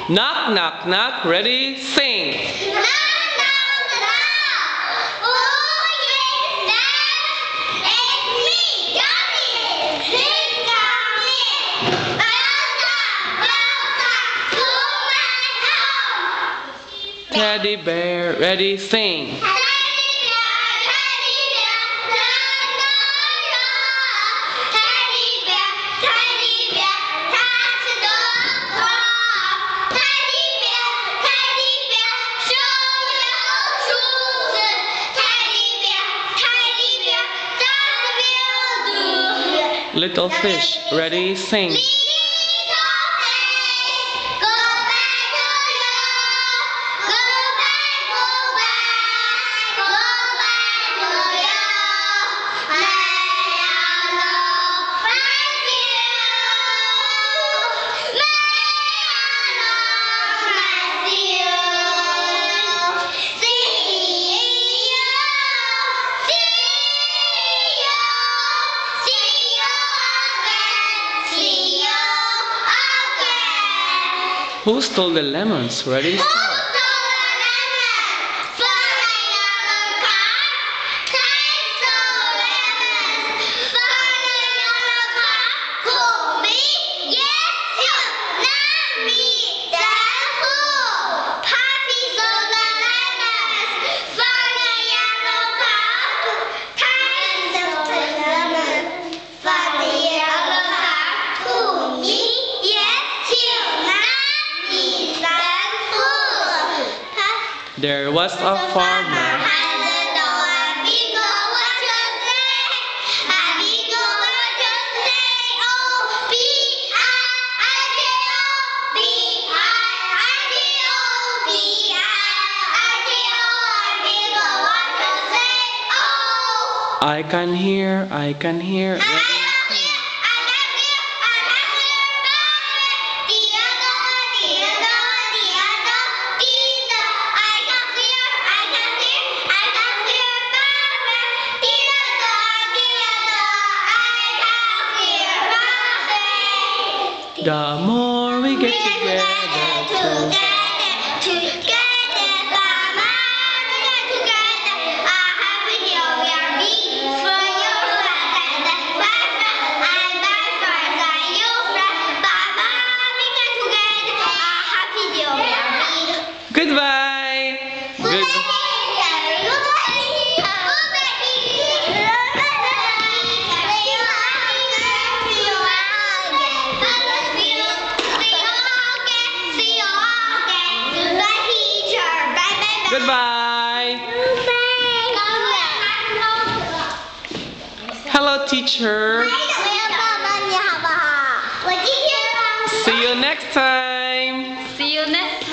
Knock, knock, knock. Ready? Sing. Knock, knock, knock. Who is there? It's me, Johnny. Please come in. Welcome to my home. Teddy bear. Ready? Sing. Little fish. Ready? Sing. Who stole the lemons? Ready? Start. There was a farmer. I can hear, I can hear. The more we get together, Goodbye. Goodbye. Hello, teacher. See you next time. See you next time.